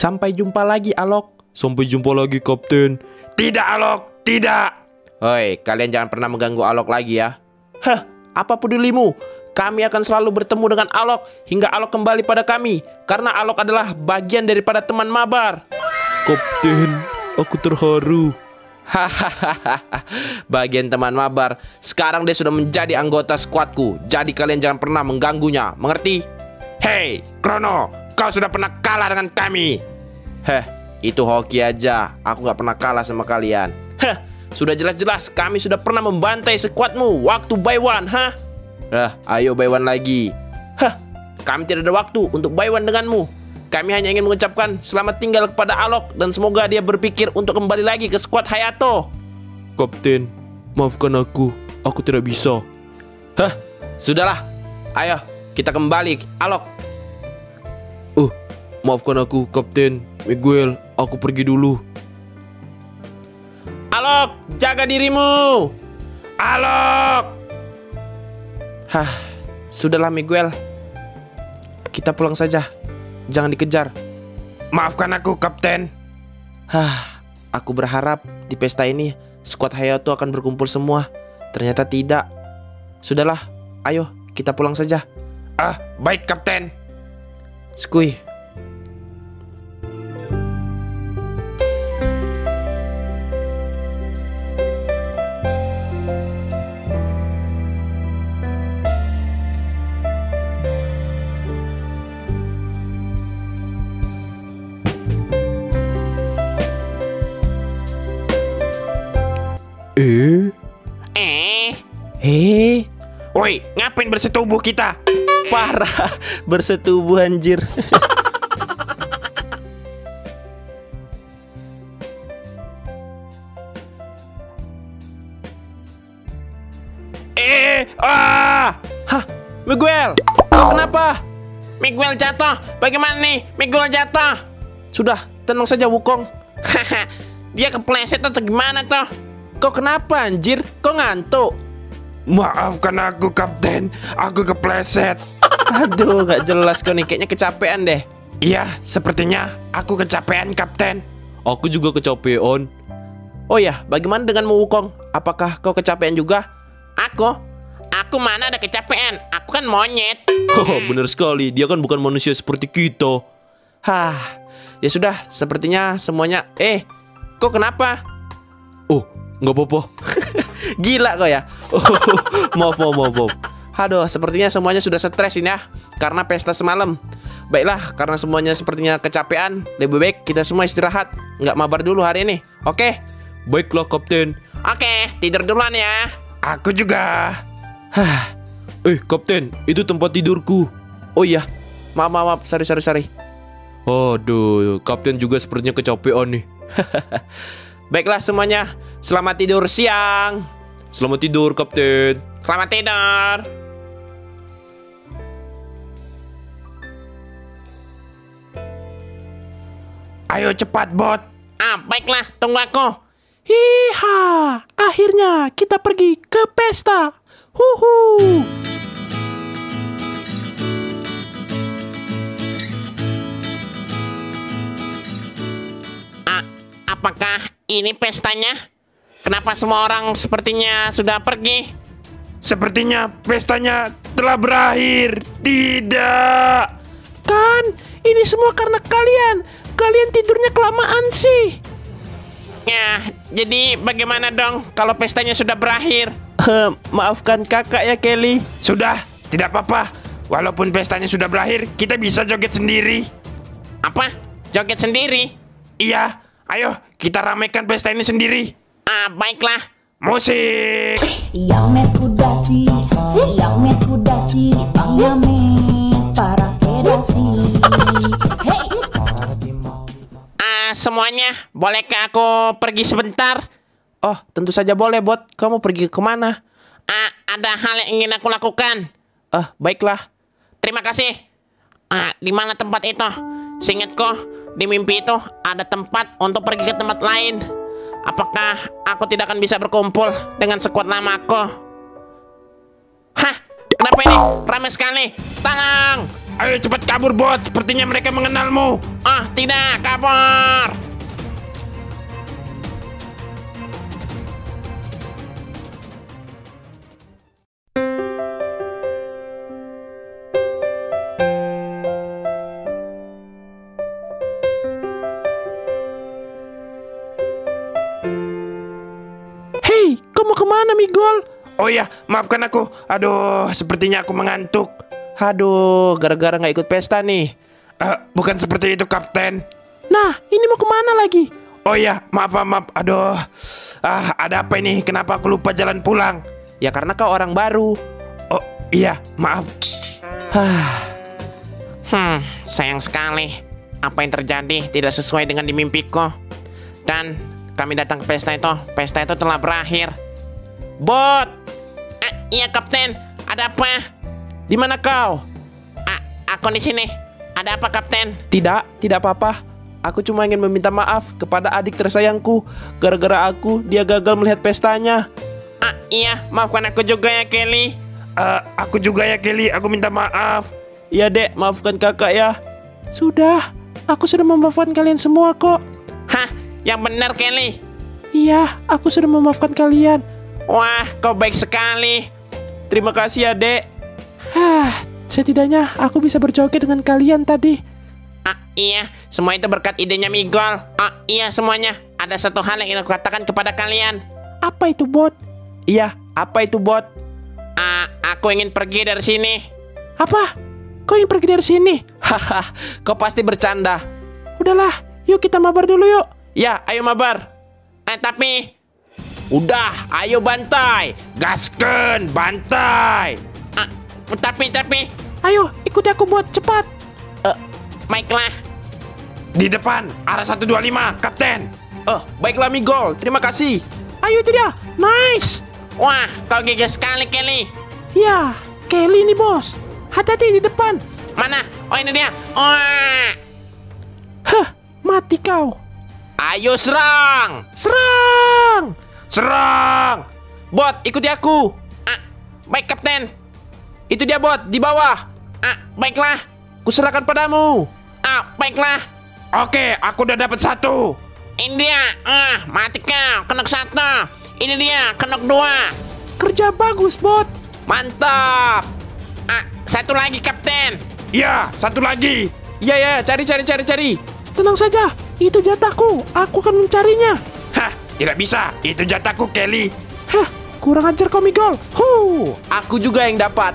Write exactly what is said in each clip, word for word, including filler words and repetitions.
Sampai jumpa lagi, Alok. Sampai jumpa lagi, Kapten. Tidak, Alok, tidak. Hoi, kalian jangan pernah mengganggu Alok lagi ya. Hah, apa pedulimu? Kami akan selalu bertemu dengan Alok hingga Alok kembali pada kami. Karena Alok adalah bagian daripada teman mabar. Kapten, aku terharu. Hahaha, bagian teman mabar. Sekarang dia sudah menjadi anggota skuadku. Jadi kalian jangan pernah mengganggunya, mengerti? Hei, Krono, kau sudah pernah kalah dengan kami. Heh, itu hoki aja. Aku gak pernah kalah sama kalian. Heh, sudah jelas-jelas kami sudah pernah membantai skuadmu waktu buy one, hah? Hah, ayo buy one lagi. Hah, kami tidak ada waktu untuk buy one denganmu. Kami hanya ingin mengucapkan selamat tinggal kepada Alok dan semoga dia berpikir untuk kembali lagi ke skuad Hayato. Kapten, maafkan aku. Aku tidak bisa. Hah, sudahlah. Ayo, kita kembali, Alok. Oh, maafkan aku, Kapten. Miguel, aku pergi dulu. Alok, jaga dirimu. Alok! Hah, sudahlah Miguel. Kita pulang saja. Jangan dikejar. Maafkan aku, Kapten. Hah, aku berharap di pesta ini skuad Hayato akan berkumpul semua. Ternyata tidak. Sudahlah, ayo kita pulang saja. Ah, baik, Kapten. Skui. Eh? Eh, Hei, woi, ngapain bersetubuh kita? parah. Bersetubuh anjir. Eh, ah! Hah, Miguel, kau kenapa? Miguel jatuh. Bagaimana nih? Miguel jatuh. Sudah, tenang saja Wukong. Haha, dia kepleset atau gimana toh? Kau kenapa anjir? Kau ngantuk? Maafkan aku, Kapten. Aku kepleset. Aduh, gak jelas kau nih. Kayaknya kecapean deh. Iya, sepertinya aku kecapean, Kapten. Aku juga kecapean. Oh ya, bagaimana denganmu Wukong? Apakah kau kecapean juga? Aku? Aku mana ada kecapean? Aku kan monyet. Haha, benar sekali. Dia kan bukan manusia seperti kita. Hah, ya sudah. Sepertinya semuanya. Eh, kau kenapa? Oh, nggak apa-apa. Gila kau ya. Oh, maaf, maaf, maaf, maaf. Aduh, sepertinya semuanya sudah stres ini ya. Karena pesta semalam. Baiklah, karena semuanya sepertinya kecapean, lebih baik kita semua istirahat. Nggak mabar dulu hari ini. Oke? Baiklah, Kapten. Oke, tidur duluan ya. Aku juga. Hah. Eh, Kapten, itu tempat tidurku. Oh iya. Maaf, maaf, maaf. Sorry, sorry, sorry. Aduh, Kapten juga sepertinya kecapean nih. Baiklah semuanya. Selamat tidur siang. Selamat tidur, Kapten. Selamat tidur. Ayo cepat, Bot. Ah, baiklah, tunggu aku. Hiha, akhirnya kita pergi ke pesta. Huhu. Ah, apakah ini pestanya? Kenapa semua orang sepertinya sudah pergi? Sepertinya pestanya telah berakhir. Tidak. Kan, ini semua karena kalian. Kalian tidurnya kelamaan sih. Ya, jadi bagaimana dong kalau pestanya sudah berakhir? Maafkan kakak ya Kelly. Sudah, tidak apa-apa. Walaupun pestanya sudah berakhir, kita bisa joget sendiri. Apa? Joget sendiri? Iya, ayo kita ramaikan pesta ini sendiri. Ah, baiklah. Musik. Yang mekudasi, yang mekudasi, bang yame, para kedasi. Hey. Ah, semuanya, bolehkah aku pergi sebentar? Oh, tentu saja boleh, Bot. Kamu pergi kemana? Ah, ada hal yang ingin aku lakukan. Ah, baiklah. Terima kasih. Ah, di mana tempat itu? Seingatku, di mimpi itu ada tempat untuk pergi ke tempat lain. Apakah aku tidak akan bisa berkumpul dengan sekuat lamaku? Hah? Kenapa ini? Ramai sekali. Tolong! Ayo cepat kabur, Bot. Sepertinya mereka mengenalmu. Ah, tidak, kabur. Hei, kamu kemana, Miguel? Oh iya, maafkan aku. Aduh, sepertinya aku mengantuk. Aduh, gara-gara nggak ikut pesta nih. Eh, bukan seperti itu, Kapten. Nah, ini mau kemana lagi? Oh iya, maaf, maaf, maaf. Aduh, ah, ada apa ini? Kenapa aku lupa jalan pulang? Ya karena kau orang baru. Oh iya, maaf. Hmm, sayang sekali. Apa yang terjadi tidak sesuai dengan di mimpiku. Dan kami datang ke pesta itu. Pesta itu telah berakhir. Bot! Ah, iya, Kapten. Ada apa? Di mana kau? Ah, aku di sini. Ada apa, Kapten? Tidak, tidak apa-apa. Aku cuma ingin meminta maaf kepada adik tersayangku. Gara-gara aku, dia gagal melihat pestanya. Ah, iya, maafkan aku juga ya, Kelly. Eh, aku juga ya, Kelly. Aku minta maaf. Iya, Dek, maafkan kakak ya. Sudah, aku sudah memaafkan kalian semua kok. Hah, yang benar, Kelly. Iya, aku sudah memaafkan kalian. Wah, kau baik sekali. Terima kasih ya, Dek. Hah, setidaknya aku bisa berjoget dengan kalian tadi. Ah, iya, semua itu berkat idenya Miguel. Ah, iya, semuanya. Ada satu hal yang ingin aku katakan kepada kalian. Apa itu, Bot? Iya, apa itu, Bot? Ah, aku ingin pergi dari sini. Apa? Kau ingin pergi dari sini? Haha, kau pasti bercanda. Udahlah, yuk kita mabar dulu yuk. Ya, ayo mabar. Eh, tapi... Udah, ayo bantai. Gasken, bantai. Ah, tapi, tapi... Ayo, ikuti aku, Bot, cepat. Eh, baiklah. Di depan, arah satu dua lima, Kapten. Oh, baiklah, Miguel. Terima kasih. Ayo, itu dia. Nice. Wah, kau gigih sekali, Kelly. Ya, Kelly nih, bos. Hati-hati di depan. Mana? Oh, ini dia. Wah. Hah, mati kau. Ayo serang. Serang. Serang. Bot, ikuti aku. Ah, baik, Kapten. Itu dia, Bot, di bawah. Ah, baiklah. Kuserahkan padamu. Ah, baiklah. Oke, aku udah dapat satu. Ini dia. Ah, mati kau. Kenok satu. Ini dia. Kenok dua. Kerja bagus, Bot. Mantap. Ah, satu lagi, Kapten. Ya, satu lagi. Ya, ya, cari, cari, cari, cari. Tenang saja, itu jatahku. Aku akan mencarinya. Hah, tidak bisa. Itu jatahku, Kelly. Hah, kurang ajar kau, Miguel. Huh, aku juga yang dapat.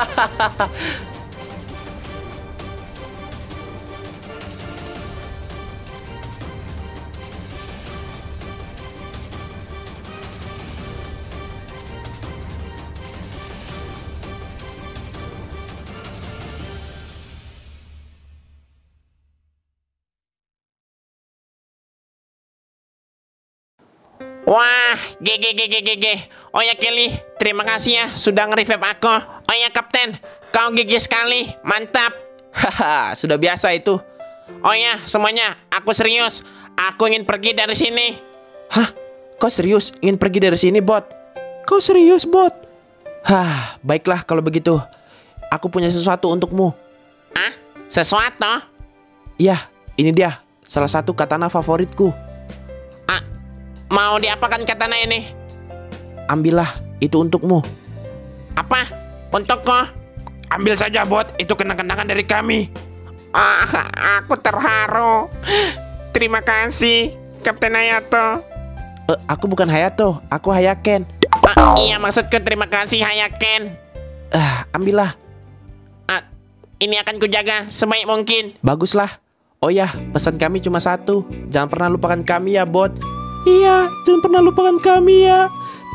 Wah, GG, GG, GG. Oh ya, Kelly, terima kasih ya sudah nge-revive aku. Oh ya, Kapten, kau G G sekali, mantap. Haha, sudah biasa itu. Oh ya, semuanya, aku serius. Aku ingin pergi dari sini. Hah? Kau serius ingin pergi dari sini, Bot? Kau serius, Bot? Hah, baiklah kalau begitu. Aku punya sesuatu untukmu. Ah, sesuatu? Ya, ini dia, salah satu katana favoritku. Ah, mau diapakan katana ini? Ambillah, itu untukmu. Apa? Untukku? Ambil saja, Bot. Itu kenang-kenangan dari kami. Ah, aku terharu. Terima kasih, Kapten Hayato. Eh, aku bukan Hayato, aku Hayaken. Ah, iya, maksudku terima kasih, Hayaken. Ah, ambillah. Ah, ini akan kujaga sebaik mungkin. Baguslah. Oh ya, pesan kami cuma satu. Jangan pernah lupakan kami ya, Bot. Iya, jangan pernah lupakan kami ya.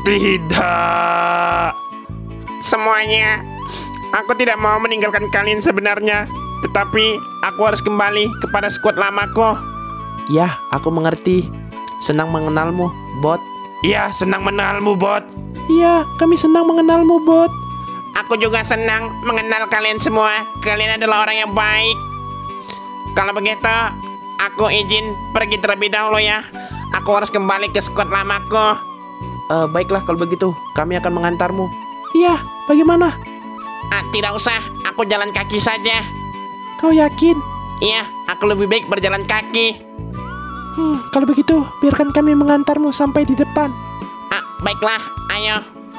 Tidak. Semuanya, aku tidak mau meninggalkan kalian sebenarnya. Tetapi aku harus kembali kepada skuad lamaku. Ya, aku mengerti. Senang mengenalmu, Bot. Iya, senang mengenalmu, Bot. Iya, kami senang mengenalmu, Bot. Aku juga senang mengenal kalian semua. Kalian adalah orang yang baik. Kalau begitu, aku izin pergi terlebih dahulu ya. Aku harus kembali ke skuad lamaku. Uh, baiklah kalau begitu, kami akan mengantarmu. Iya, bagaimana? Ah, tidak usah, aku jalan kaki saja. Kau yakin? Iya, aku lebih baik berjalan kaki. Hmm, kalau begitu, biarkan kami mengantarmu sampai di depan. Ah, baiklah, ayo.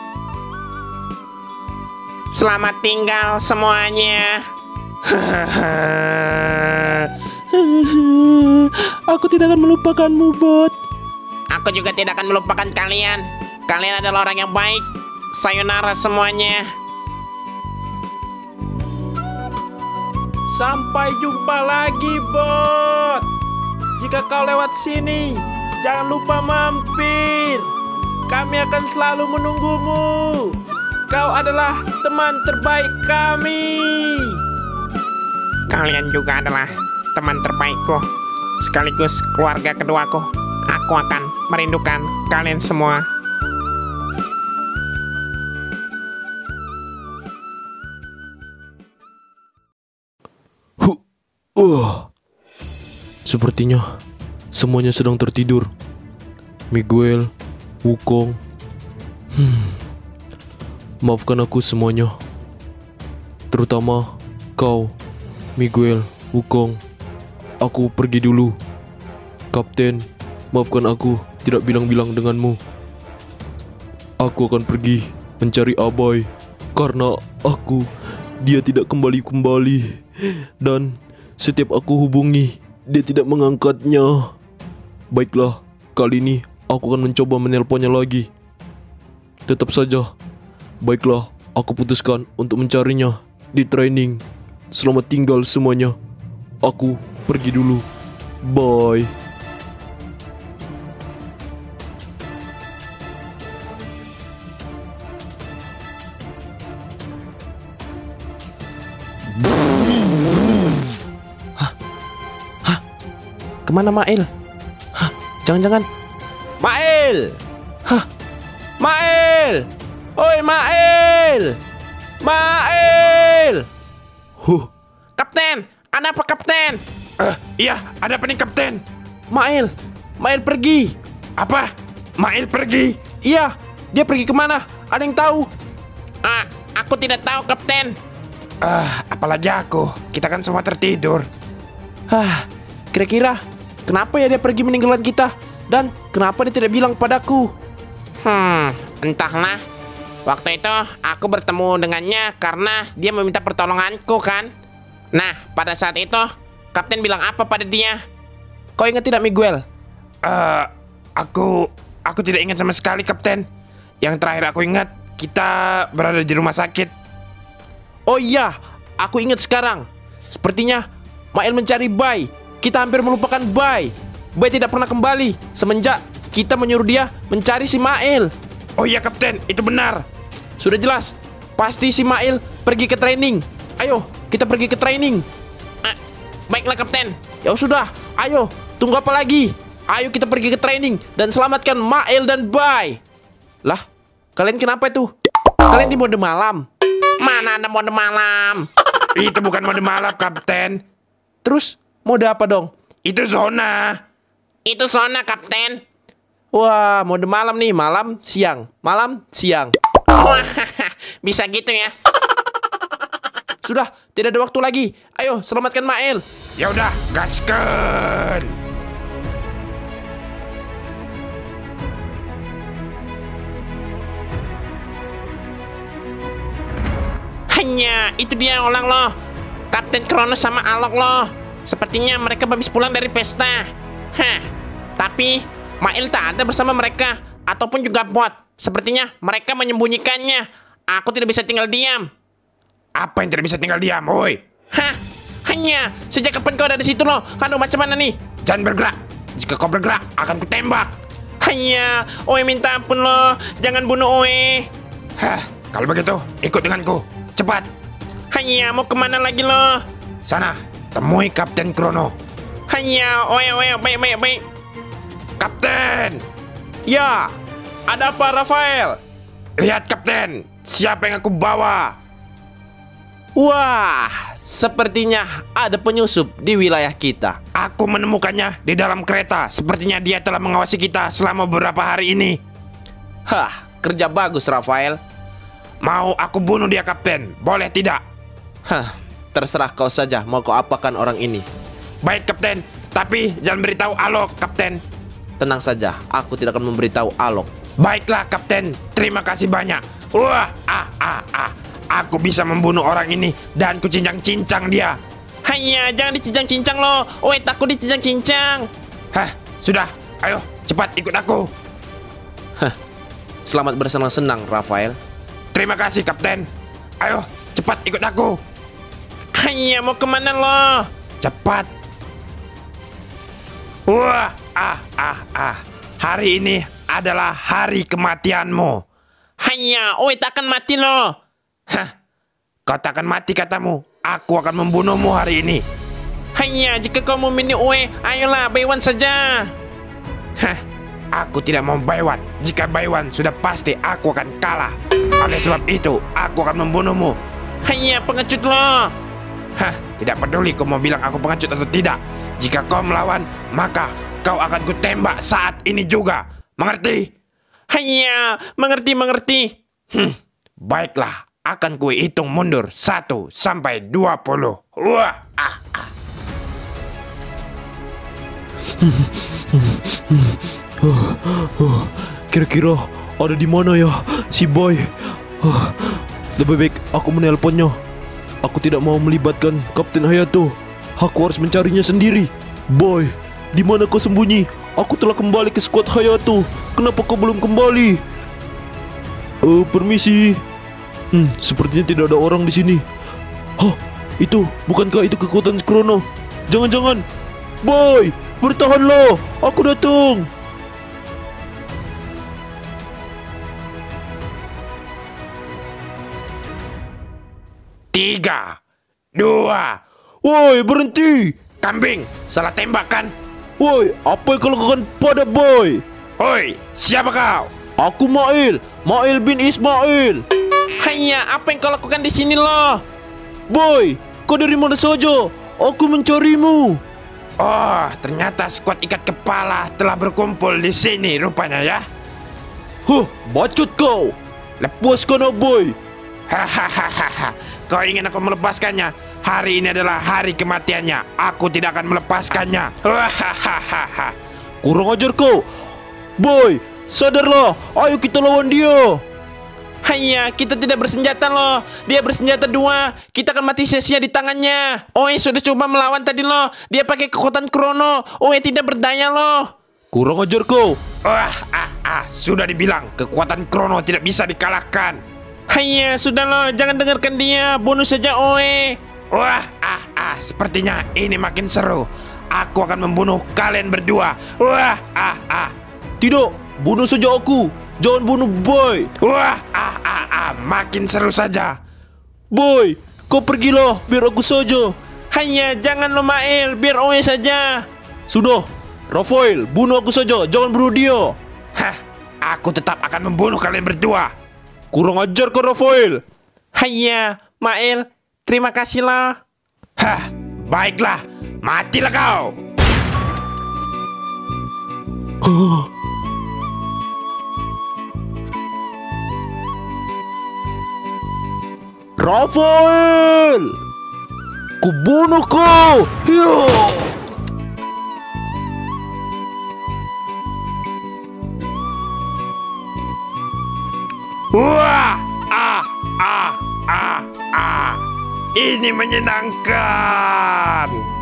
Selamat tinggal semuanya. Aku tidak akan melupakanmu, Bot. Aku juga tidak akan melupakan kalian. Kalian adalah orang yang baik. Sayonara semuanya. Sampai jumpa lagi, Bot. Jika kau lewat sini, jangan lupa mampir. Kami akan selalu menunggumu. Kau adalah teman terbaik kami. Kalian juga adalah teman terbaikku, sekaligus keluarga keduaku. Aku akan merindukan kalian semua. Huh. Uh. Sepertinya semuanya sedang tertidur. Miguel, Wukong. Hmm. Maafkan aku semuanya. Terutama kau, Miguel, Wukong. Aku pergi dulu. Kapten, maafkan aku tidak bilang-bilang denganmu. Aku akan pergi mencari Abai karena aku dia tidak kembali-kembali. Dan setiap aku hubungi, dia tidak mengangkatnya. Baiklah, kali ini aku akan mencoba menelponnya lagi. Tetap saja, baiklah, aku putuskan untuk mencarinya di training. Selamat tinggal semuanya. Aku pergi dulu. Bye. Kemana Mael? Hah, jangan-jangan Mael! Hah, Mael! Oi Mael! Mael! Huh. Kapten, ada apa kapten? Eh, iya, ada apa nih kapten? Mael! Mael pergi! Apa? Mael pergi? Iya, dia pergi kemana? Ada yang tahu? Ah, aku tidak tahu kapten. Ah, apalagi aku. Kita kan semua tertidur. Hah, kira-kira kenapa ya dia pergi meninggalkan kita? Dan kenapa dia tidak bilang padaku? Hmm, entahlah. Waktu itu aku bertemu dengannya karena dia meminta pertolonganku kan. Nah, pada saat itu kapten bilang apa pada dia? Kau ingat tidak Miguel? Eh, aku aku tidak ingat sama sekali kapten. Yang terakhir aku ingat kita berada di rumah sakit. Oh iya, aku ingat sekarang. Sepertinya Mael mencari Bai. Kita hampir melupakan Bai. Bai tidak pernah kembali semenjak kita menyuruh dia mencari si Mael. Oh iya kapten, itu benar. Sudah jelas, pasti si Mael pergi ke training. Ayo, kita pergi ke training. Ah, baiklah kapten. Ya sudah, ayo, tunggu apa lagi? Ayo kita pergi ke training dan selamatkan Mael dan Bai. Lah, kalian kenapa itu? Kalian di mode malam? Mana ada mode malam? Itu bukan mode malam kapten. Terus mode apa dong? Itu zona. Itu zona kapten. Wah, mode malam nih, malam, siang, malam, siang. Wah, bisa gitu ya. Sudah, tidak ada waktu lagi. Ayo, selamatkan Mael. Ya udah, gaskan. Hanya itu dia orang loh. Kapten Kronos sama Alok loh. Sepertinya mereka habis pulang dari pesta. Hah, tapi Mael tak ada bersama mereka. Ataupun juga bot. Sepertinya mereka menyembunyikannya. Aku tidak bisa tinggal diam. Apa yang tidak bisa tinggal diam, woi? Hah, hanya sejak kapan kau ada di situ loh? Aduh, macam mana nih? Jangan bergerak. Jika kau bergerak, akan kutembak. Hanya, Oe minta ampun loh. Jangan bunuh Oe. Hah, kalau begitu, ikut denganku. Cepat. Hanya, mau kemana lagi loh? Sana, temui Kapten Krono. Hanya, Oe, Oe, baik, baik, baik. Kapten! Ya, ada apa Rafael? Lihat Kapten, siapa yang aku bawa? Wah, sepertinya ada penyusup di wilayah kita. Aku menemukannya di dalam kereta. Sepertinya dia telah mengawasi kita selama beberapa hari ini. Hah, kerja bagus Rafael. Mau aku bunuh dia Kapten? Boleh tidak? Hah, terserah kau saja mau kau apakan orang ini. Baik, Kapten. Tapi jangan beritahu Alok, Kapten. Tenang saja, aku tidak akan memberitahu Alok. Baiklah, Kapten. Terima kasih banyak. Wah, ah, ah, ah. Aku bisa membunuh orang ini dan kucincang-cincang dia. Hanya jangan dicincang-cincang lo. Oi, takut dicincang-cincang. Hah, sudah. Ayo, cepat ikut aku. Hah, selamat bersenang-senang, Rafael. Terima kasih, Kapten. Ayo, cepat ikut aku. Hanya mau kemana lo? Cepat. Wah, ah, ah, ah. Hari ini adalah hari kematianmu. Hanya, oi takkan mati lo. Hah, kau takkan mati katamu. Aku akan membunuhmu hari ini. Hanya, jika kau mau mini oi, ayolah Baywan saja. Hah, aku tidak mau Baywan. Jika Baywan sudah pasti aku akan kalah. Oleh sebab itu, aku akan membunuhmu. Hanya, pengecut lo. Hah, tidak peduli kau mau bilang aku pengecut atau tidak. Jika kau melawan, maka kau akan kutembak saat ini juga. Mengerti? Hanya, mengerti, mengerti. Hmm, baiklah, akan ku hitung mundur satu sampai dua puluh. Wah, ah, ah. Kira-kira ada di mana ya si Boy? Oh, lebih baik aku menelponnya. Aku tidak mau melibatkan Kapten Hayato. Aku harus mencarinya sendiri. Boy, di mana kau sembunyi? Aku telah kembali ke skuad Hayato. Kenapa kau belum kembali? Eh, permisi. Hmm, sepertinya tidak ada orang di sini. Hah, itu bukankah itu kekuatan Krono? Jangan-jangan. Boy, bertahanlah. Aku datang. Tiga, dua. Woi, berhenti. Kambing, salah tembak kan? Woi, apa yang kau lakukan pada Boy? Hoi, siapa kau? Aku Mail, Mail bin Ismail. Hanya, apa yang kau lakukan di sini lo? Boy, kau dari mana saja? Aku mencarimu. Oh, ternyata skuad ikat kepala telah berkumpul di sini rupanya ya. Huh, bacot kau. Lepaskan Boy. Hahaha, kau ingin aku melepaskannya? Hari ini adalah hari kematiannya. Aku tidak akan melepaskannya. Hahaha. Kurang ajar kau. Boy, sadarlah. Ayo kita lawan dia. Hanya, kita tidak bersenjata loh. Dia bersenjata dua. Kita akan mati sia-sia di tangannya. Oi, sudah coba melawan tadi loh. Dia pakai kekuatan Krono. Oi, tidak berdaya loh. Kurang ajar kau. Wah, ah, ah, sudah dibilang kekuatan Krono tidak bisa dikalahkan. Hanya, sudah loh. Jangan dengarkan dia. Bunuh saja, oi. Wah, ah, ah, sepertinya ini makin seru. Aku akan membunuh kalian berdua. Wah, ah, ah. Tidak, bunuh saja aku. Jangan bunuh Boy. Wah, ah, ah, ah, makin seru saja. Boy, kau pergilah, biar aku saja. Hanya, jangan lo Mail. Biar oi saja. Sudah, Rafael, bunuh aku saja. Jangan bunuh dia. Hah, aku tetap akan membunuh kalian berdua. Kurang ajar kau, Rafael. Hanya, Mail. Terima kasih lah. Hah, baiklah. Matilah kau. Rafael, ku bunuh kau. Hiyo. Wah, ah, ah, ah, ah. Ini menyenangkan.